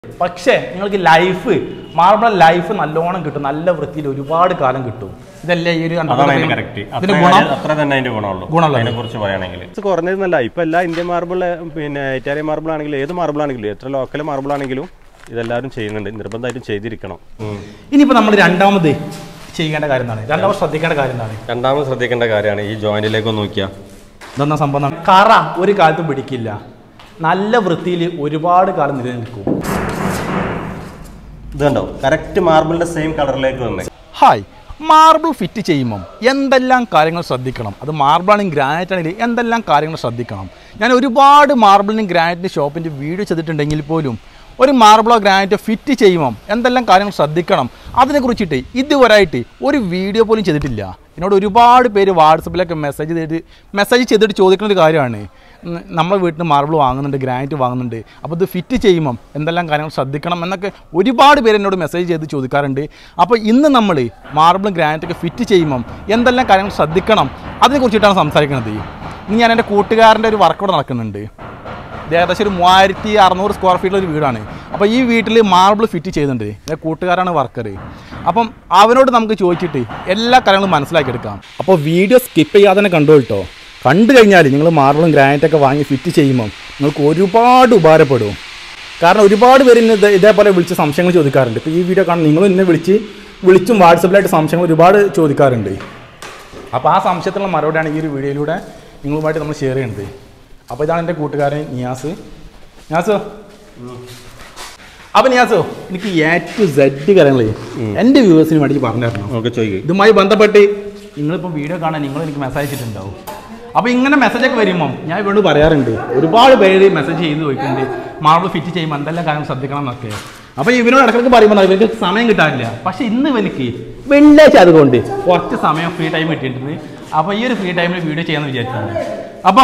പക്ഷേ നിങ്ങൾക്ക് life marble life നല്ലോണം കിട്ടും, നല്ല വൃത്തിയിൽ ഒരുപാട് കാലം കിട്ടും. ഇതല്ലേ ഈ ഒരു കുറിച്ച് പറയുകയാണെങ്കിൽ കുറഞ്ഞതെന്നല്ല. ഇപ്പൊ എല്ലാ ഇന്ത്യൻ മാർബിൾ, പിന്നെ ഇറ്റാലിയൻ മാർബിൾ ആണെങ്കിലും ഏത് മാർബിൾ ആണെങ്കിലും എത്ര ലോക്കൽ മാർബിൾ ആണെങ്കിലും ഇതെല്ലാവരും ചെയ്യുന്നുണ്ട്, നിർബന്ധമായിട്ടും ചെയ്തിരിക്കണം. ഇനിയിപ്പോൾ നമ്മൾ രണ്ടാമത് ചെയ്യേണ്ട കാര്യം എന്താണ്? രണ്ടാമത് ശ്രദ്ധിക്കേണ്ട കാര്യം എന്താണ്? രണ്ടാമത് ശ്രദ്ധിക്കേണ്ട കാര്യമാണ് ഈ ജോയിന്റിലേക്ക് നോക്കിയാൽ ഇതൊന്ന സംഭവം കറ ഒരു കാലത്തും പിടിക്കില്ല, നല്ല വൃത്തിയിൽ ഒരുപാട് കാലം നിലനിൽക്കും. ഇതുണ്ടോ കറക്റ്റ് മാർബിളിന്റെ സെയിം കളറിലേക്ക് വന്നേ. ഹായ്, മാർബിൾ ഫിറ്റ് ചെയ്യുമ്പം എന്തെല്ലാം കാര്യങ്ങൾ ശ്രദ്ധിക്കണം? അത് മാർബിളാണെങ്കിൽ ഗ്രാനൈറ്റ് ആണെങ്കിൽ എന്തെല്ലാം കാര്യങ്ങൾ ശ്രദ്ധിക്കണം? ഞാൻ ഒരുപാട് മാർബിളിനും ഗ്രാനൈറ്റിൻ്റെ ഷോപ്പിൻ്റെ വീഡിയോ ചെയ്തിട്ടുണ്ടെങ്കിൽ പോലും ഒരു മാർബിളോ ഗ്രാനൈറ്റോ ഫിറ്റ് ചെയ്യുമ്പം എന്തെല്ലാം കാര്യങ്ങൾ ശ്രദ്ധിക്കണം അതിനെക്കുറിച്ചിട്ട് ഇതുവരെയായിട്ട് ഒരു വീഡിയോ പോലും ചെയ്തിട്ടില്ല. എന്നോട് ഒരുപാട് പേര് വാട്സപ്പിലൊക്കെ മെസ്സേജ് ചെയ്തിട്ട് ചോദിക്കുന്ന ഒരു കാര്യമാണ്, നമ്മൾ വീട്ടിൽ മാർബിൾ വാങ്ങുന്നുണ്ട്, ഗ്രാനൈറ്റ് വാങ്ങുന്നുണ്ട്, അപ്പോൾ ഇത് ഫിറ്റ് ചെയ്യുമ്പം എന്തെല്ലാം കാര്യങ്ങൾ ശ്രദ്ധിക്കണം എന്നൊക്കെ ഒരുപാട് പേര് എന്നോട് മെസ്സേജ് ചെയ്ത് ചോദിക്കാറുണ്ട്. അപ്പോൾ ഇന്ന് നമ്മൾ മാർബിളും ഗ്രാനൈറ്റൊക്കെ ഫിറ്റ് ചെയ്യുമ്പം എന്തെല്ലാം കാര്യങ്ങൾ ശ്രദ്ധിക്കണം അതിനെക്കുറിച്ചിട്ടാണ് സംസാരിക്കുന്നത്. ഇനി ഞാൻ എൻ്റെ കൂട്ടുകാരൻ്റെ ഒരു വർക്ക് ഇവിടെ നടക്കുന്നുണ്ട്. ഏകദേശം ഒരു 3600 സ്ക്വയർ ഫീറ്റിലൊരു വീടാണ്. അപ്പോൾ ഈ വീട്ടിൽ മാർബിൾ ഫിറ്റ് ചെയ്യുന്നുണ്ട്. എൻ്റെ കൂട്ടുകാരാണ് വർക്കർ. അപ്പം അവനോട് നമുക്ക് ചോദിച്ചിട്ട് എല്ലാ കാര്യങ്ങളും മനസ്സിലാക്കിയെടുക്കാം. അപ്പോൾ വീഡിയോ സ്കിപ്പ് ചെയ്യാതെ തന്നെ കണ്ടു കേട്ടോ. കണ്ടു കഴിഞ്ഞാൽ നിങ്ങൾ മാർബിളും ഗ്രാനൈറ്റൊക്കെ വാങ്ങി ഫിറ്റ് ചെയ്യുമ്പം നിങ്ങൾക്ക് ഒരുപാട് ഉപകാരപ്പെടും. കാരണം ഒരുപാട് പേര് ഇന്ന് ഇതേപോലെ വിളിച്ച് സംശയങ്ങൾ ചോദിക്കാറുണ്ട്. ഇപ്പോൾ ഈ വീഡിയോ കാണാൻ നിങ്ങളും ഇന്നെ വിളിച്ചും വാട്സപ്പിലായിട്ട് സംശയങ്ങൾ ഒരുപാട് ചോദിക്കാറുണ്ട്. അപ്പോൾ ആ സംശയത്തിനുള്ള മറുപടിയാണ് ഈ ഒരു വീഡിയോയിലൂടെ നിങ്ങളുമായിട്ട് നമ്മൾ ഷെയർ ചെയ്യുന്നത്. അപ്പോൾ ഇതാണ് എൻ്റെ കൂട്ടുകാരൻ നിയാസ്. അപ്പോൾ നിയാസോ, എനിക്ക് A to Z കാര്യങ്ങൾ എൻ്റെ വ്യൂവേഴ്സിന് വേണ്ടി പറഞ്ഞു തരണം. ഇതുമായി ബന്ധപ്പെട്ട് നിങ്ങളിപ്പോൾ വീഡിയോ കാണാൻ നിങ്ങൾ എനിക്ക് മെസ്സേജ് അയച്ചിട്ടുണ്ടാവും. അപ്പോൾ ഇങ്ങനെ മെസ്സേജൊക്കെ വരുമ്പം ഞാൻ ഇവരോട് പറയാറുണ്ട്, ഒരുപാട് പേര് മെസ്സേജ് ചെയ്ത് ചോദിക്കുന്നുണ്ട് മാർബിൾ ഫിറ്റ് ചെയ്യുമ്പോൾ എന്തെല്ലാം കാര്യം ശ്രദ്ധിക്കണം എന്നൊക്കെ. അപ്പോൾ ഇവനോട് ഇടയ്ക്കിടയ്ക്ക് പറയുമ്പോൾ ഇവർക്ക് സമയം കിട്ടാറില്ല. പക്ഷേ ഇന്ന് ഇവനിക്ക് വെള്ളിയാഴ്ച അതുകൊണ്ട് കുറച്ച് സമയം ഫ്രീ ടൈം കിട്ടിയിട്ടുണ്ട്. അപ്പോൾ ഈ ഒരു ഫ്രീ ടൈമിൽ വീഡിയോ ചെയ്യാമെന്ന് വിചാരിച്ചിട്ടുണ്ട്. അപ്പം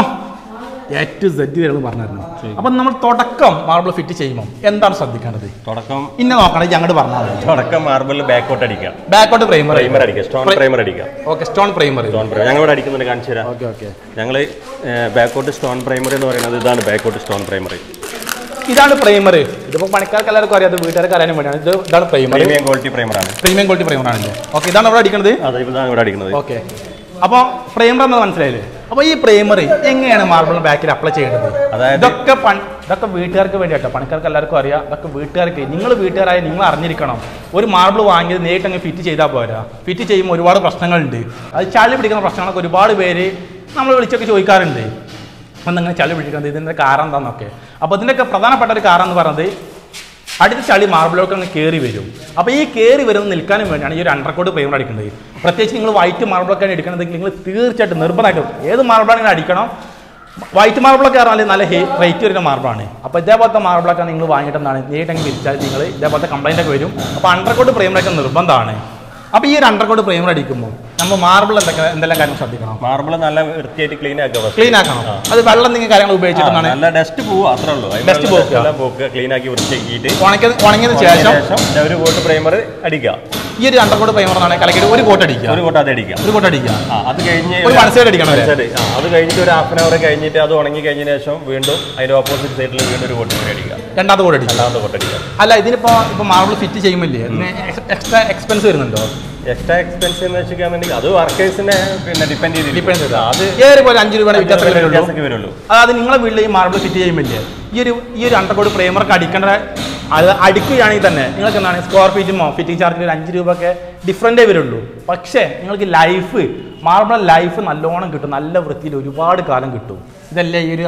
A to Z വരെ പറഞ്ഞായിരുന്നു. അപ്പം നമ്മൾ തുടക്കം മാർബിൾ ഫിറ്റ് ചെയ്യുമ്പോൾ എന്താണ് ശ്രദ്ധിക്കേണ്ടത്? തുടക്കം ഇന്നെ നോക്കണമെങ്കിൽ ഞങ്ങോട്ട് പറഞ്ഞാൽ മതി. തുടക്കം മാർബിൾ ബാക്കോട്ട് അടിക്കാം, ബാക്കോട്ട് പ്രൈമർ അടിക്കാം, സ്റ്റോൺ പ്രൈമർ അടിക്കാം. ഓക്കെ, സ്റ്റോൺ പ്രൈമർ ഞങ്ങൾ ഇവിടെ അടിക്കുന്നുണ്ട്, കാണിച്ചു തരാം. ഓക്കെ ഞങ്ങൾ ബാക്കോട്ട് സ്റ്റോൺ പ്രൈമർ എന്ന് പറയുന്നത് ഇതാണ്. ബാക്കോട്ട് സ്റ്റോൺ പ്രൈമർ ഇതാണ് പ്രൈമർ. ഇതിപ്പോൾ പണിക്കാർക്ക് എല്ലാവർക്കും അറിയാം, വീട്ടുകാർക്ക് അറിയാനും വേണ്ടിയാണ്. ഇതാണ് പ്രൈമർ. പ്രീമിയം ക്വാളിറ്റി പ്രൈമറാണ്. പ്രീമിയം ക്വാളിറ്റി പ്രൈമറാണല്ലേ? ഓക്കെ, ഇതാണ് ഇവിടെ അടിക്കുന്നത്. അതെ, ഇതാണ് ഇവിടെ അടിക്കുന്നത്. ഓക്കെ, അപ്പോൾ പ്രൈമർ എന്നത് മനസ്സിലായില്ലേ? അപ്പോൾ ഈ പ്രൈമർ എങ്ങനെയാണ് മാർബിളിന് ബാക്കിൽ അപ്ലൈ ചെയ്യേണ്ടത്? അതായത് ഇതൊക്കെ വീട്ടുകാർക്ക് വേണ്ടിയിട്ടോ, പണിക്കാർക്ക് എല്ലാവർക്കും അറിയാം. ഇതൊക്കെ വീട്ടുകാർക്ക്, നിങ്ങൾ വീട്ടുകാരായ നിങ്ങൾ അറിഞ്ഞിരിക്കണം. ഒരു മാർബിൾ വാങ്ങിയത് നേരിട്ട് അങ്ങ് ഫിറ്റ് ചെയ്താൽ പോരാ. ഫിറ്റ് ചെയ്യുമ്പോൾ ഒരുപാട് പ്രശ്നങ്ങളുണ്ട്. അത് ചളി പിടിക്കുന്ന പ്രശ്നങ്ങളൊക്കെ ഒരുപാട് പേര് നമ്മൾ വിളിച്ചൊക്കെ ചോദിക്കാറുണ്ട്. എന്തെങ്കിലും ചളി പിടിക്കുന്നത്, ഇതിൻ്റെ കാരണം എന്താണെന്നൊക്കെ. അപ്പോൾ ഇതിൻ്റെയൊക്കെ പ്രധാനപ്പെട്ട ഒരു കാരണം എന്ന് പറയുന്നത് അടുത്ത ചളി മാർബിളൊക്കെ അങ്ങ് കയറി വരും. അപ്പോൾ ഈ കയറി വരുന്നത് നിൽക്കാനും വേണ്ടിയാണ് ഈ ഒരു അണ്ടർകോട്ട് പ്രൈമർ അടിക്കുന്നത്. പ്രത്യേകിച്ച് നിങ്ങൾ വൈറ്റ് മാർബിളൊക്കെയാണ് എടുക്കണമെങ്കിൽ നിങ്ങൾ തീർച്ചയായിട്ടും നിർബന്ധമായിട്ടും ഏത് മാർബിളാണെങ്കിൽ അടിക്കണം. വൈറ്റ് മാർബിളൊക്കെ പറഞ്ഞാൽ നല്ല റേറ്റ് വരുന്ന മാർബിളാണ്. അപ്പോൾ ഇതേപോലത്തെ മാർബിളൊക്കെ നിങ്ങൾ വാങ്ങിയിട്ടെന്നാണ് നേരിട്ടെങ്കിൽ വിരിച്ചാൽ നിങ്ങൾ ഇതേപോലത്തെ കംപ്ലൈൻ്റ് ഒക്കെ വരും. അപ്പോൾ അണ്ടർകോട്ട് പ്രൈമറൊക്കെ നിർബന്ധമാണ്. അപ്പോൾ ഈ ഒരു അണ്ടർകോട്ട് പ്രൈമർ അടിക്കുമ്പോൾ നമ്മൾ മാർബിൾ എന്തെല്ലാം കാര്യം ശ്രദ്ധിക്കണം? മാർബിൾ നല്ല വൃത്തിയായിട്ട് ക്ലീൻ ആക്കണം. അത് വെള്ളം നിങ്ങൾ കാര്യങ്ങൾ ഉപയോഗിച്ചിട്ടാണ്. നല്ല ഡസ്റ്റ് പോവുക, അത്രേ ഉള്ളൂ. ഡസ്റ്റ് പോക്കുക, ക്ലീൻ ആക്കി വൃത്തിയാക്കിയിട്ട് ഉണങ്ങിയതിന് ശേഷം ഒരു കോട്ട് പ്രൈമർ അടിക്കുക. ഈ ഒരു അണ്ടർകോട്ട് പ്രൈമറാണ് കലക്കിയിട്ട് ഒരു കോട്ട് അടിക്കുക. ഒരു കോട്ട് അത് അടിക്കുക. അത് കഴിഞ്ഞ് ഒരു വൺ സൈഡ് അടിക്കണം. അത് കഴിഞ്ഞിട്ട് ഒരു ഹാഫ് ആൻ അവർ കഴിഞ്ഞിട്ട് അത് ഉണങ്ങി കഴിഞ്ഞതിന് ശേഷം വീണ്ടും അതിന്റെ ഓപ്പോസിറ്റ് സൈഡിൽ വീണ്ടും ഒരു കോട്ട് അടിക്കുക. രണ്ടാമത്തെ കോട്ട് അടിക്കുക. അല്ല, ഇതിനിപ്പോ മാർബിൾ ഫിറ്റ് ചെയ്യുമ്പോഴേ അതിന് എക്സ്ട്രാ എക്സ്പെൻസ് വരുന്നുണ്ടോ? എക്സ്ട്രാ എക്സ്പെൻസ് എന്ന് വെച്ചിട്ടുണ്ടെങ്കിൽ അത് വർക്കേഴ്സിനെ പിന്നെ ഡിപ്പെൻഡ് ചെയ്ത് അത് പോലെ 5 രൂപയുടെ വ്യത്യാസമൊക്കെ വരുള്ളൂ. അതായത് നിങ്ങളെ വീട്ടിൽ ഈ മാർബിൾ ഫിറ്റ് ചെയ്യുമ്പോഴേ ഈ ഒരു അണ്ടർകോട്ട് പ്രൈമറൊക്കെ അടിക്കേണ്ട, അത് അടിക്കുകയാണെങ്കിൽ തന്നെ നിങ്ങൾക്ക് എന്താണ് സ്ക്വയർ ഫീറ്റുമോ ഫിറ്റിംഗ് ചാർജിൽ ഒരു 5 രൂപയൊക്കെ ഡിഫറൻറ്റേ വരുള്ളൂ. പക്ഷേ നിങ്ങൾക്ക് ലൈഫ് മാർബിൾ ലൈഫ് നല്ലോണം കിട്ടും, നല്ല വൃത്തിയിൽ ഒരുപാട് കാലം കിട്ടും. ഇതല്ലേ ഈ ഒരു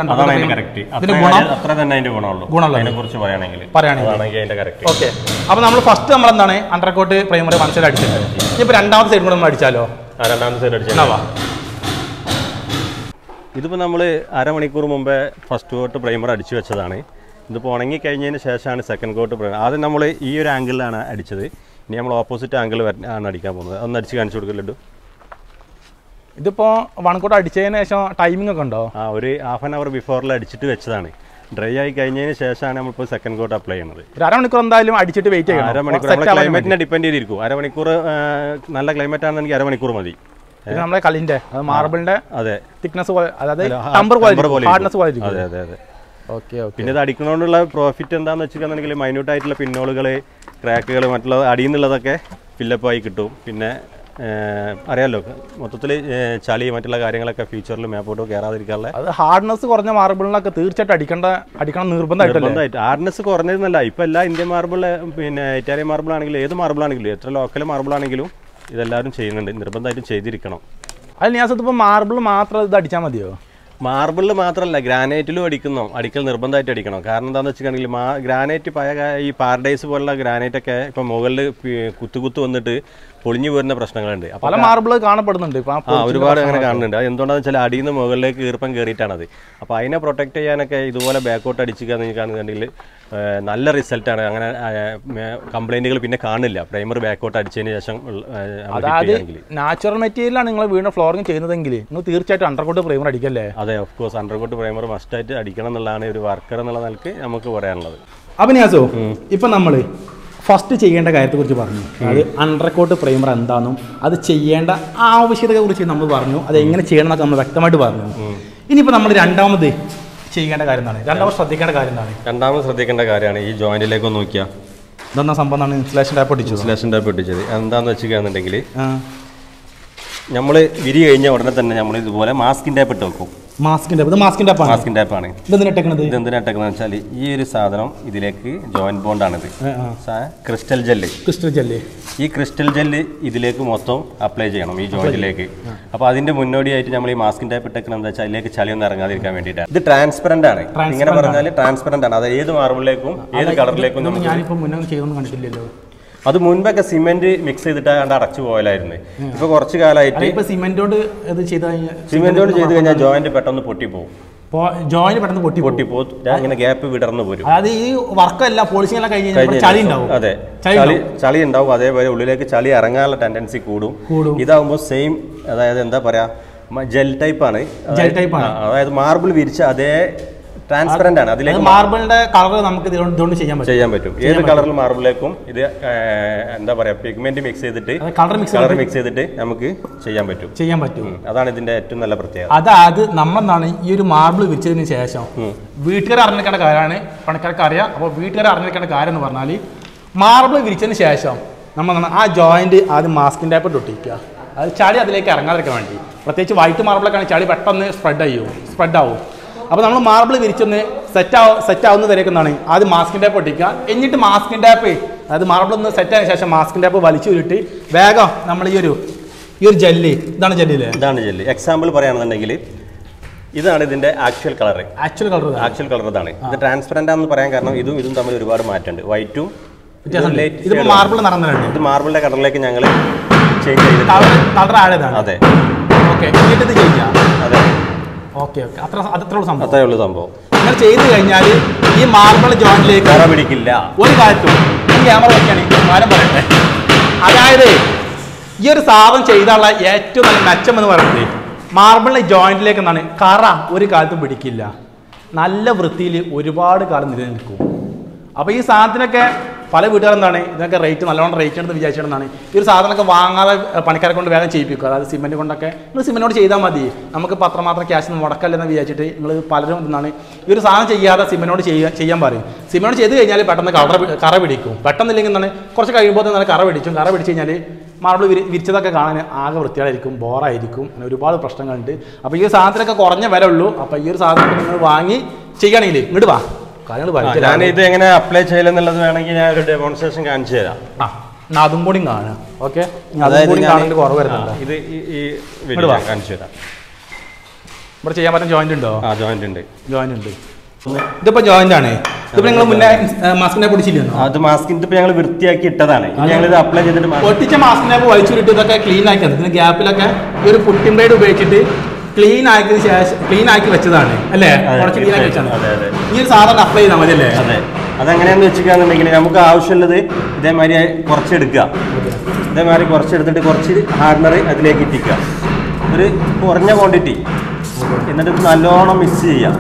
ഓക്കെ. അപ്പോൾ നമ്മൾ ഫസ്റ്റ് നമ്മൾ എന്താണ് അണ്ടർകോട്ട് പ്രൈമറി വൺ സൈഡ് അടിച്ചിട്ടുണ്ട്. ഇനിയിപ്പോൾ രണ്ടാമത്തെ സൈഡ് കൂടെ നമ്മൾ അടിച്ചാലോ? രണ്ടാമത്തെ സൈഡ് അടിച്ചാൽ ഇതിപ്പോൾ നമ്മൾ അരമണിക്കൂർ മുമ്പേ ഫസ്റ്റ് കോട്ട് പ്രൈമർ അടിച്ചു വെച്ചതാണ്. ഇതിപ്പോൾ ഉണങ്ങി കഴിഞ്ഞതിന് ശേഷമാണ് സെക്കൻഡ് കോട്ട് പ്രൈമർ. ആദ്യം നമ്മൾ ഈ ഒരു ആംഗിളിലാണ് അടിച്ചത്. ഇനി നമ്മൾ ഓപ്പോസിറ്റ് ആംഗിൾ ആണ് അടിക്കാൻ പോകുന്നത്. അതൊന്ന് അടിച്ച് കാണിച്ചു കൊടുക്കലുണ്ട്. ഇതിപ്പോൾ വൺ കോട്ട് അടിച്ചതിന് ശേഷം ടൈമിംഗ് ഒക്കെ ഉണ്ടോ? ഒരു ഹാഫ് ആൻ അവർ ബിഫോറിൽ അടിച്ചിട്ട് വെച്ചതാണ്. ഡ്രൈ ആയി കഴിഞ്ഞതിന് ശേഷമാണ് നമ്മളിപ്പോൾ സെക്കൻഡ് കോട്ട് അപ്ലൈ ചെയ്യുന്നത്. അരമണിക്കൂർ എന്തായാലും അടിച്ചിട്ട് വെയിറ്റ് ചെയ്യണം. അരമണിക്കൂർ ക്ലൈമറ്റിനെ ഡിപ്പെൻഡ് ചെയ്തിരിക്കും. അരമണിക്കൂർ നല്ല ക്ലൈമറ്റ് ആണെന്നെങ്കിൽ അരമണിക്കൂർ മതി. നമ്മുടെ കല്ലിന്റെ മാർബിളിന്റെ അതെ തിക്നെസ്, അതായത് ഹാർഡ്നെസ്. അതെ അതെ അതെ. Okay okay. പിന്നെ ഇത് അടിക്കണോണ്ടുള്ള പ്രോഫിറ്റ് എന്താണെന്ന് വെച്ചിട്ടുണ്ടെങ്കിൽ മൈന്യൂട്ടായിട്ടുള്ള പിന്നോളുകൾ, ക്രാക്കുകൾ, മറ്റുള്ള അടിയിൽ നിന്നുള്ളതൊക്കെ ഫില്ലപ്പായി കിട്ടും. പിന്നെ അറിയാമല്ലോ മൊത്തത്തിൽ ചളി മറ്റുള്ള കാര്യങ്ങളൊക്കെ ഫ്യൂച്ചറിൽ മേപ്പോട്ട് കയറാതിരിക്കാനുള്ള. അത് ഹാർഡ്നെസ് കുറഞ്ഞ മാർബിളിനൊക്കെ തീർച്ചയായിട്ടും അടിക്കണം നിർബന്ധമായിട്ട്. ഹാർഡ്നെസ് കുറഞ്ഞതെന്നല്ല, ഇപ്പം എല്ലാ ഇന്ത്യൻ മാർബിൾ, പിന്നെ ഇറ്റാലിയൻ മാർബിൾ ആണെങ്കിലും ഏത് മാർബിൾ ആണെങ്കിലും എത്ര ലോക്കൽ മാർബിൾ ആണെങ്കിലും ഇതെല്ലാവരും ചെയ്യുന്നുണ്ട്, നിർബന്ധമായിട്ടും ചെയ്തിരിക്കണം. അത് ഞാൻ ഇപ്പോൾ മാർബിൾ മാത്രം ഇത് അടിച്ചാൽ മതിയോ? മാർബിളിൽ മാത്രമല്ല ഗ്രാനൈറ്റിലും അടിക്കൽ നിർബന്ധമായിട്ട് അടിക്കണം. കാരണം എന്താണെന്ന് വെച്ചിട്ടുണ്ടെങ്കിൽ ഗ്രാനൈറ്റ് ഈ പാരഡൈസ് പോലുള്ള ഗ്രാനൈറ്റൊക്കെ ഇപ്പം മുകളിൽ കുത്തു വന്നിട്ട് പൊളിഞ്ഞു പോരുന്ന പ്രശ്നങ്ങളുണ്ട്. പല മാർബിൾ കാണപ്പെടുന്നുണ്ട്, ഒരുപാട് അങ്ങനെ കാണുന്നുണ്ട്. അത് എന്തുകൊണ്ടാണെന്ന് വെച്ചാൽ അടിയിൽ നിന്ന് മുകളിലേക്ക് ഈർപ്പം കയറിയിട്ടാണത്. അപ്പോൾ അതിനെ പ്രൊട്ടക്ട് ചെയ്യാനൊക്കെ ഇതുപോലെ ബാക്കോട്ട് അടിച്ചിരിക്കുകയെന്ന് കാണുന്നുണ്ടെങ്കിൽ നല്ല റിസൾട്ടാണ്. അങ്ങനെ കംപ്ലൈൻറ്റുകൾ പിന്നെ കാണില്ല പ്രൈമർ ബാക്കോട്ട് അടിച്ചതിന് ശേഷം. അതായത് നാച്ചുറൽ മെറ്റീരിയലാണ് നിങ്ങൾ വീണ്ടും ഫ്ലോറിംഗ് ചെയ്യുന്നതെങ്കിൽ നിങ്ങൾ തീർച്ചയായിട്ടും അണ്ടർകോട്ട് പ്രൈമർ അടിക്കല്ലേ? അതെ, ഓഫ് കോഴ്സ് അണ്ടർകോട്ട് പ്രൈമർ മസ്റ്റായിട്ട് അടിക്കണം എന്നുള്ളതാണ് ഒരു വർക്കർ എന്നുള്ള നിലക്ക് നമുക്ക് പറയാനുള്ളത്. അപ്പം നിയാസോ, ഇപ്പം നമ്മൾ ഫസ്റ്റ് ചെയ്യേണ്ട കാര്യത്തെക്കുറിച്ച് പറഞ്ഞു, അത് അണ്ടർകോട്ട് പ്രൈമർ എന്താണെന്നും അത് ചെയ്യേണ്ട ആവശ്യകതയെ കുറിച്ച് നമ്മൾ പറഞ്ഞു, അത് എങ്ങനെ ചെയ്യണം എന്നൊക്കെ നമ്മൾ വ്യക്തമായിട്ട് പറഞ്ഞു. ഇനിയിപ്പോൾ നമ്മൾ രണ്ടാമത് ചെയ്യേണ്ട കാര്യം എന്താണ്? രണ്ടാമത് ശ്രദ്ധിക്കേണ്ട കാര്യം എന്താണ്? രണ്ടാമത് ശ്രദ്ധിക്കേണ്ട കാര്യമാണ് ഈ ജോയിന്റിലേക്ക് ഒന്ന് നോക്കിയാൽ ഇതെന്നാ സംഭവം? ഇൻസുലേഷൻ ടാപ്പ് ഒട്ടിച്ചത് എന്താണെന്ന് വെച്ചിട്ടുണ്ടെങ്കിൽ നമ്മൾ വിരി കഴിഞ്ഞ ഉടനെ തന്നെ നമ്മൾ ഇതുപോലെ മാസ്കിൻ ടാപ്പ് ഇട്ട് വെക്കും. മാസ്കിൻ ടാപ്പാണ്. ഇതെന്തിനാ വെച്ചാൽ ഈ ഒരു സാധനം ഇതിലേക്ക് ജോയിന്റ് ബോണ്ടാണിത്, ക്രിസ്റ്റൽ ജെല്ല്. ഈ ക്രിസ്റ്റൽ ജെല്ല് ഇതിലേക്ക് മൊത്തം അപ്ലൈ ചെയ്യണം ഈ ജോയിന്റിലേക്ക്. അപ്പോൾ അതിന്റെ മുന്നോടിയായിട്ട് നമ്മൾ ഈ മാസ്കിൻ ടാപ്പ് ഇട്ടേക്കണം എന്താ വെച്ചാൽ അതിലേക്ക് ചളിയൊന്നും ഇറങ്ങാതിരിക്കാൻ വേണ്ടിയിട്ടാണ്. ഇത് ട്രാൻസ്പെറന്റ് ആണ്. ഇങ്ങനെ പറഞ്ഞാൽ ട്രാൻസ്പെറന്റ് ആണ്. അത് ഏത് മാർബിളിലേക്കും ഏത് കളറിലേക്കും നമുക്ക്. അത് മുൻപൊക്കെ സിമെന്റ് മിക്സ് ചെയ്തിട്ട് അടച്ചു പോയാലായിരുന്നു. ഇപ്പൊ കുറച്ച് കാലമായിട്ട് സിമെന്റോട് ചെയ്ത് കഴിഞ്ഞാൽ ജോയിന്റ് പെട്ടെന്ന് പൊട്ടിപ്പോകും. അങ്ങനെ ഗ്യാപ്പ് വിടർന്നു പോരും. അതെ, ചളി ഉണ്ടാവും. അതേപോലെ ഉള്ളിലേക്ക് ചളി ഇറങ്ങാനുള്ള ടെൻഡൻസി കൂടും. ഇതാവുമ്പോൾ സെയിം, അതായത് എന്താ പറയാ, ജെൽ ടൈപ്പ് ആണ്. അതായത് മാർബിൾ വിരിച്ച അതേ ട്രാൻസ്പെറന്റ് ആണ്. അതിലേക്ക് മാർബിളിന്റെ കളർ നമുക്ക് ചെയ്യാൻ പറ്റും. ഏത് കളറിൽ മാർബിളിലേക്കും ഇത് എന്താ പറയാ പിഗ്മെന്റ് മിക്സ് ചെയ്തിട്ട് കളർ മിക്സ് ചെയ്തിട്ട് നമുക്ക് ചെയ്യാൻ പറ്റും. അതാണ് ഇതിന്റെ ഏറ്റവും നല്ല പ്രത്യേകത. അതായത് നമ്മളെന്താണ് ഈ ഒരു മാർബിൾ വിരിച്ചതിന് ശേഷം വീട്ടുകാർ അറിഞ്ഞിരിക്കേണ്ട കാര്യമാണ്, പണിക്കാർക്ക് അറിയാം. അപ്പോൾ വീട്ടുകാർ അറിഞ്ഞിരിക്കേണ്ട കാര്യം എന്ന് പറഞ്ഞാൽ മാർബിൾ വിരിച്ചതിന് ശേഷം നമ്മൾ ആ ജോയിന്റ് ആദ്യം മാസ്കിൻ ടാപ്പ് ഒട്ടിക്കുക. അത് ചളി അതിലേക്ക് ഇറങ്ങാതിരിക്കാൻ വേണ്ടി. പ്രത്യേകിച്ച് വൈറ്റ് മാർബിളൊക്കെ ചളി പെട്ടെന്ന് സ്പ്രെഡാവും. അപ്പോൾ നമ്മൾ മാർബിൾ വിരിച്ചൊന്ന് സെറ്റ് ആവുന്നവരേക്കെന്നാണ് ആദ്യം മാസ്കിൻ ടാപ്പ് ഒട്ടിക്കുക. എന്നിട്ട് മാസ്കിൻ ടാപ്പ്, അതായത് മാർബിൾ ഒന്ന് സെറ്റ് ആയതിനു ശേഷം മാസ്കിൻ ടാപ്പ് വലിച്ചു വിട്ട് വേഗം നമ്മൾ ഈ ഒരു ജെല്ല്, ഇതാണ് ജെല്ല്. എക്സാമ്പിൾ പറയുകയാണെന്നുണ്ടെങ്കിൽ ഇതാണ് ഇതിന്റെ ആക്ച്വൽ കളർ. ഇതാണ്. ഇത് ട്രാൻസ്പെറന്റ് ആണെന്ന് പറയാൻ കാരണം ഇതും തമ്മിൽ ഒരുപാട് മാറ്റമുണ്ട്. വൈറ്റും ഇത് മാർബിൾ നടന്നിട്ടുണ്ട്. ഇത് മാർബിളിന്റെ കളറിലേക്ക് ഞങ്ങൾ ചേഞ്ച് ചെയ്ത് കളർ ആഡ് ചെയ്താണ്. അതെ, ഓക്കെ. എന്നിട്ട് ഇത് ചെയ്യാം. അതെ, അത്രേ ഉള്ളൂ സംഭവം. നിങ്ങൾ ചെയ്തു കഴിഞ്ഞാൽ ഈ മാർബിൾ ജോയിന്റിലേക്ക് കറ പിടിക്കില്ല ഒരു കാലത്തും. ക്യാമറ വെക്കാണ് കാര്യം പറയട്ടെ. അതായത് ഈ ഒരു സാധനം ചെയ്താലുള്ള ഏറ്റവും നല്ല മെച്ചം എന്ന് പറയുന്നത് മാർബിളിന്റെ ജോയിന്റിലേക്ക് എന്നാണ് കറ ഒരു കാലത്തും പിടിക്കില്ല. നല്ല വൃത്തിയിൽ ഒരുപാട് കാലം നിലനിൽക്കും. അപ്പോൾ ഈ സാധനത്തിനൊക്കെ പല വീട്ടുകാരെന്താണ് ഇതിനൊക്കെ റേറ്റ് നല്ലോണം റേറ്റ് ഉണ്ടെന്ന് വിചാരിച്ചിട്ടാണ് ഈ ഒരു സാധനമൊക്കെ വാങ്ങാതെ പണിക്കാരെ കൊണ്ട് വേഗം ചെയ്യിപ്പിക്കുക. അതായത് സിമെൻറ്റ് കൊണ്ടൊക്കെ നിങ്ങൾ സിമെൻറ്റോട് ചെയ്താൽ മതി, നമുക്ക് പത്രമാത്രം ക്യാഷ് മുടക്കല്ലെന്ന് വിചാരിച്ചിട്ട് നിങ്ങൾ പലരും എന്താണ് ഈ ഒരു സാധനം ചെയ്യാതെ സിമെൻറ്റോട് ചെയ്യാൻ പറയും. സിമെൻറ്റോട് ചെയ്ത് കഴിഞ്ഞാൽ പെട്ടെന്ന് കറ പിടിക്കും. പെട്ടെന്നില്ലെങ്കിൽ എന്താണ് കുറച്ച് കഴിയുമ്പോൾ തന്നെ കറ പിടിച്ചു കഴിഞ്ഞാൽ മാർബിൾ വിരിച്ചതൊക്കെ കാണാൻ ആകെ വൃത്തിയായിരിക്കും, ബോറായിരിക്കും, അങ്ങനെ ഒരുപാട് പ്രശ്നങ്ങളുണ്ട്. അപ്പോൾ ഈ ഒരു സാധനത്തിനൊക്കെ കുറഞ്ഞ വില ഉള്ളൂ. അപ്പോൾ ഈ ഒരു സാധനം നിങ്ങൾ വാങ്ങി ചെയ്യുകയാണെങ്കിൽ ഇങ്ങോട്ട് വാ. ഞാൻ ഇത് എങ്ങനെ അപ്ലൈ ചെയ്യലെന്നുള്ളത് വേണമെങ്കിൽ ഞാൻ ഒരു ഡെമോൺസ്ട്രേഷൻ കാണിച്ചു തരാം. അതും കൂടി കാണാം. ഓക്കെ, കുറവ് വരുന്നുണ്ട്. ഇത് ഈ കാണിച്ചു തരാം. ഇവിടെ ചെയ്യാൻ പറ്റുന്ന ജോയിന്റ് ഉണ്ടോ? ആ, ജോയിന്റ് ഉണ്ട്. ഇതിപ്പോ ജോയിന്റ് ആണ്. ഇതിപ്പോ നിങ്ങൾ മുന്നേ മാസ്കിനെ പിടിച്ചിരുന്നു. അത് മാസ്കിന്റെ ഇപ്പൊ ഞങ്ങൾ വൃത്തിയാക്കി ഇട്ടതാണ്. ഞങ്ങൾ ഇത് അപ്ലൈ ചെയ്തിട്ട് ഒട്ടിച്ച മാസ്കിനെ വലിച്ചുവിട്ട് ഇതൊക്കെ ക്ലീൻ ആക്കി ഇതിന് ഗ്യാപ്പിലൊക്കെ ഈ ഒരു പുട്ടിംഗ് ബ്ലേഡ് ഉപയോഗിച്ചിട്ട് ക്ലീൻ ആക്കി വെച്ചതാണ് അല്ലേ? കുറച്ച് ക്ലീൻ ആക്കി വെച്ചാണ്. ഈ ഒരു സാധനം അപ്ലൈ ചെയ്താൽ മതി അല്ലേ? അതെ. അതെങ്ങനെയാന്ന് വെച്ചിട്ടുണ്ടെങ്കിൽ നമുക്ക് ആവശ്യമുള്ളത് ഇതേമാതിരി കുറച്ചെടുക്കുക. ഇതേമാതിരി കുറച്ചെടുത്തിട്ട് കുറച്ച് ഹാർഡ്നർ അതിലേക്ക് ഇട്ടിക്കുക, ഒരു കുറഞ്ഞ ക്വാണ്ടിറ്റി. എന്നിട്ട് നല്ലോണം മിക്സ് ചെയ്യാം.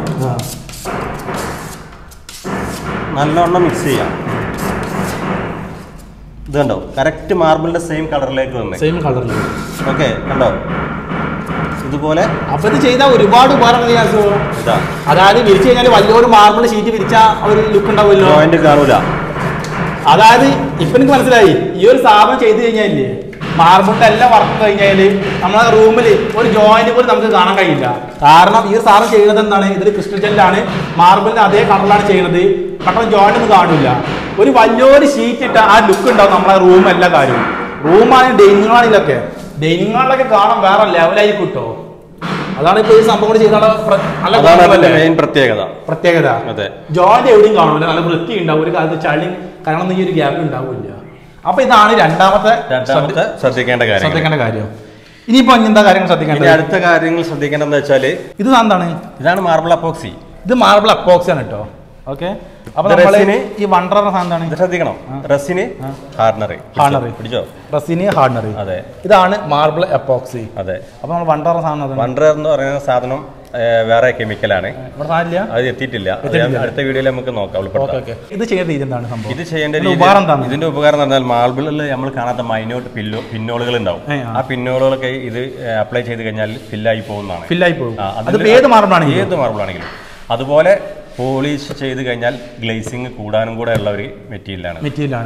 ഇത് കണ്ടോ, കറക്റ്റ് മാർബിളിന്റെ സെയിം കളറിലേക്ക് വന്നേ. സെയിം കളറിൽ. ഓക്കെ, കണ്ടോ? ഇതുപോലെ അപ്പൊ ഇത് ചെയ്താൽ ഒരുപാട് ഉപകാരങ്ങൾ ഇതാ അതായത് വിരിച്ചു കഴിഞ്ഞാൽ വലിയൊരു മാർബിൾ ഷീറ്റ് വിരിച്ച ഒരു ലുക്ക് ഉണ്ടാവുമല്ലോ. ജോയിന്റ് കാണൂല. അതായത് ഇപ്പൊ എനിക്ക് മനസ്സിലായി, ഈ ഒരു സാധനം ചെയ്ത് കഴിഞ്ഞാലേ മാർബിളിന്റെ എല്ലാം വർക്ക് കഴിഞ്ഞാൽ നമ്മളെ റൂമിൽ ഒരു ജോയിന്റ് പോലും നമുക്ക് കാണാൻ കഴിയില്ല. കാരണം ഈ സാധനം ചെയ്യുന്നത് എന്താണ്, ഇതൊരു ക്രിസ്റ്റൽ ജെല്ലാണ്, മാർബിളിന്റെ അതേ കളറിലാണ് ചെയ്യുന്നത്. പെട്ടെന്ന് ജോയിന്റ് ഒന്നും കാണില്ല. ഒരു വലിയൊരു ഷീറ്റ് ഇട്ട ആ ലുക്ക് ഉണ്ടാവും നമ്മളെ റൂം എല്ലാ കാര്യവും. റൂമാണെങ്കിൽ ഡൈനിങ് ഹാളിലൊക്കെ കാണാൻ വേറെ ലെവലായി കിട്ടോ. അതാണ് ഇപ്പൊ ഈ സംഭവം കൂടി ചെയ്താൽ പ്രത്യേകത. ജോയിന്റ് എവിടെയും കാണൂല, നല്ല വൃത്തി ഉണ്ടാവും, ഒരു കാലത്ത് ചളി കാരണം ഈ ഒരു ഗ്യാപ്പ് ഉണ്ടാവില്ല. അപ്പൊ ഇതാണ് രണ്ടാമത്തെ ശ്രദ്ധിക്കേണ്ട കാര്യം. ഇനിയിപ്പോ എന്താ കാര്യങ്ങൾ ശ്രദ്ധിക്കേണ്ടത്? അടുത്ത കാര്യങ്ങൾ ശ്രദ്ധിക്കേണ്ടതെന്ന് വെച്ചാല് ഇത് എന്താണ്? ഇതാണ് മാർബിൾ അപ്പോക്സി. ഇത് മാർബിൾ അപ്പോക്സി ആണ് കേട്ടോ. ഓക്കെ, അപ്പൊ ഈ വണ്ടർ സാധനം ശ്രദ്ധിക്കണം. റെസിന് പിടിച്ചോ, റെസിന് ഹാർഡനറി. അതെ, ഇതാണ് മാർബിൾ എപ്പോക്സി. അതെ. അപ്പൊ നമ്മൾ വണ്ടർ സാധനം, വണ്ടർ എന്ന് പറയുന്ന സാധനം വേറെ കെമിക്കലാണ്, അത് എത്തിയിട്ടില്ല. അടുത്ത വീഡിയോയിൽ നമുക്ക് നോക്കാം. ഇത് ചെയ്യേണ്ട രീതി എന്താണ്? ഇത് ചെയ്യേണ്ട ഇതിന്റെ ഉപകാരം എന്ന് പറഞ്ഞാൽ മാർബിളിൽ നമ്മൾ കാണാത്ത മൈന്യൂട്ട് പിന്നോളുകൾ ഉണ്ടാവും. ആ പിന്നോളുകളൊക്കെ ഇത് അപ്ലൈ ചെയ്ത് കഴിഞ്ഞാൽ ഫില്ലായി പോകുന്നതാണ്. ഏത് മാർബിളാണെങ്കിലും. അതുപോലെ പോളിഷ് ചെയ്ത് കഴിഞ്ഞാൽ ഗ്ലേസിംഗ് കൂടാനും കൂടെ ഉള്ള ഒരു മെറ്റീരിയലാണ്.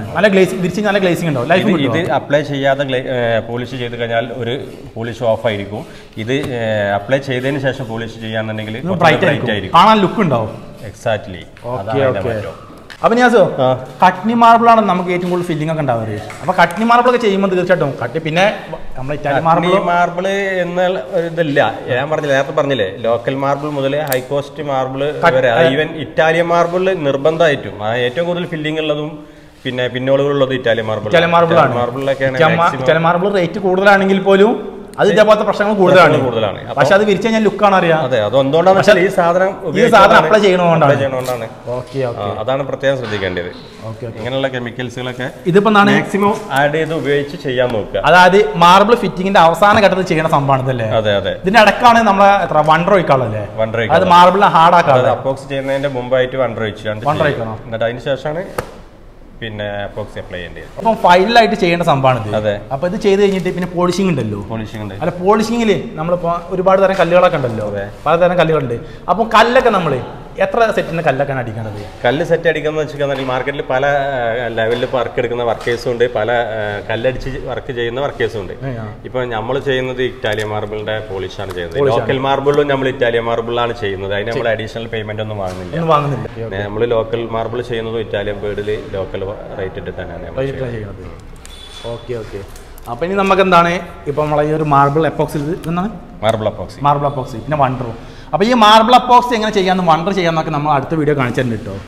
ഇത് അപ്ലൈ ചെയ്യാതെ പോളിഷ് ചെയ്ത് കഴിഞ്ഞാൽ ഒരു പോളിഷ് ഓഫ് ആയിരിക്കും. ഇത് അപ്ലൈ ചെയ്തതിന് ശേഷം പോളിഷ് ചെയ്യാന്നുണ്ടെങ്കിൽ ബ്രൈറ്റ് ആയിരിക്കും. എക്സാക്ട്ലി. അപ്പൊ ഞാൻ കട്നി മാർബിൾ ആണ് നമുക്ക് ഏറ്റവും കൂടുതൽ ഫില്ലിംഗ് ഒക്കെ ഉണ്ടാവുന്നത്. അപ്പൊ കട്നി മാർബിൾ ഒക്കെ ചെയ്യുമ്പോൾ തീർച്ചയായിട്ടും പിന്നെ നമ്മൾ ഇറ്റാലിയൻ മാർബിൾ എന്ന ഇതില്ല. ഞാൻ പറഞ്ഞില്ല, നേരത്തെ പറഞ്ഞില്ലേ, ലോക്കൽ മാർബിൾ മുതൽ ഹൈ കോസ്റ്റ് മാർബിൾ വരെ, ഈവൻ ഇറ്റാലിയൻ മാർബിൾ നിർബന്ധമായിട്ടും ഏറ്റവും കൂടുതൽ ഫില്ലിംഗ് ഉള്ളതും പിന്നെ പിന്നോളുകളുള്ളത് ഇറ്റാലിയൻ മാർബിളൊക്കെയാണ്. മാർബിൾ റേറ്റ് കൂടുതലാണെങ്കിൽ പോലും അത് ഇതേപോലത്തെ പ്രശ്നങ്ങൾ കൂടുതലാണ്. പക്ഷെ അത് വിരിച്ചു കഴിഞ്ഞാൽ ലുക്കാണ് അറിയാം. ഈ സാധനം അപ്ലൈ ചെയ്യണോണ്ടാണ്. അതാണ് പ്രത്യേകം ശ്രദ്ധിക്കേണ്ടത്. ഇങ്ങനെയുള്ള കെമിക്കൽസുകളൊക്കെ ഇതിപ്പോ മാക്സിമം ആഡ് ചെയ്ത് ഉപയോഗിച്ച് ചെയ്യാൻ നോക്കുക. അതായത് മാർബിൾ ഫിറ്റിംഗിന്റെ അവസാന ഘട്ടത്തിൽ ചെയ്യുന്ന സംഭവമാണ് ഇതല്ലേ? അതെ. ഇതിന്റെ ഇടക്കാണ് നമ്മളെ വണ്ടർ ഒഴിക്കാളല്ലേ? അത് മാർബിൾ ഹാർഡ് ആക്കാതെ അപ്പോക്സ് ചെയ്യുന്നതിന്റെ മുമ്പായിട്ട് വണ്ടർ ഒഴിക്കണം. എന്നിട്ട് അതിന് ശേഷമാണ് പിന്നെ അപ്പോക്സി അപ്ലൈ ചെയ്യേണ്ടത്. അപ്പം ഫൈനലായിട്ട് ചെയ്യേണ്ട സംഭവമാണ് ഇത്. അതെ. അപ്പൊ ഇത് ചെയ്ത് കഴിഞ്ഞിട്ട് പിന്നെ പോളിഷിംഗ് ഉണ്ടല്ലോ. അല്ല, പോളിഷിംഗില് നമ്മളിപ്പോ ഒരുപാട് തരം കല്ലുകളൊക്കെ ഉണ്ടല്ലോ, പലതരം കല്ലുകളുണ്ട്. അപ്പൊ കല്ലൊക്കെ നമ്മള് എത്ര സെറ്റിന്റെ കല്ലൊക്കെയാണ് അടിക്കേണ്ടത്? കല്ല് സെറ്റ് അടിക്കുന്ന വെച്ചിട്ടുണ്ടെങ്കിൽ മാർക്കറ്റിൽ പല ലെവലിൽ വർക്ക് എടുക്കുന്ന വർക്കേഴ്സും ഉണ്ട്, പല കല്ലടിച്ച് വർക്ക് ചെയ്യുന്ന വർക്കേഴ്സും ഉണ്ട്. ഇപ്പൊ നമ്മൾ ചെയ്യുന്നത് ഇറ്റാലിയൻ മാർബിളിന്റെ പോളിഷാണ് ചെയ്യുന്നത്. ലോക്കൽ മാർബിളും നമ്മൾ ഇറ്റാലിയൻ മാർബിളാണ് ചെയ്യുന്നത്. അതിന് നമ്മൾ അഡീഷണൽ പേയ്മെന്റ് ഒന്നും വാങ്ങുന്നില്ല. നമ്മൾ ലോക്കൽ മാർബിൾ ചെയ്യുന്നതും ഇറ്റാലിയൻ ബേർഡിൽ ലോക്കൽ റേറ്റ് ഇട്ടിട്ടാണ് ചെയ്യുന്നത്. ഓക്കെ. അപ്പൊ ഇനി നമുക്ക് എന്താണ് ഇപ്പൊ നമ്മളെ ഈ ഒരു മാർബിൾ എപ്പോക്സി എന്താണ്? മാർബിൾ അപ്പോക്സി പിന്നെ വണ്ടറും. അപ്പോൾ ഈ മാർബിൾ അപ്പോക്സി എങ്ങനെ ചെയ്യാമെന്ന് വണ്ടർ ചെയ്യാമെന്നൊക്കെ നമ്മൾ അടുത്ത വീഡിയോ കാണിച്ചിട്ടുണ്ട് കേട്ടോ.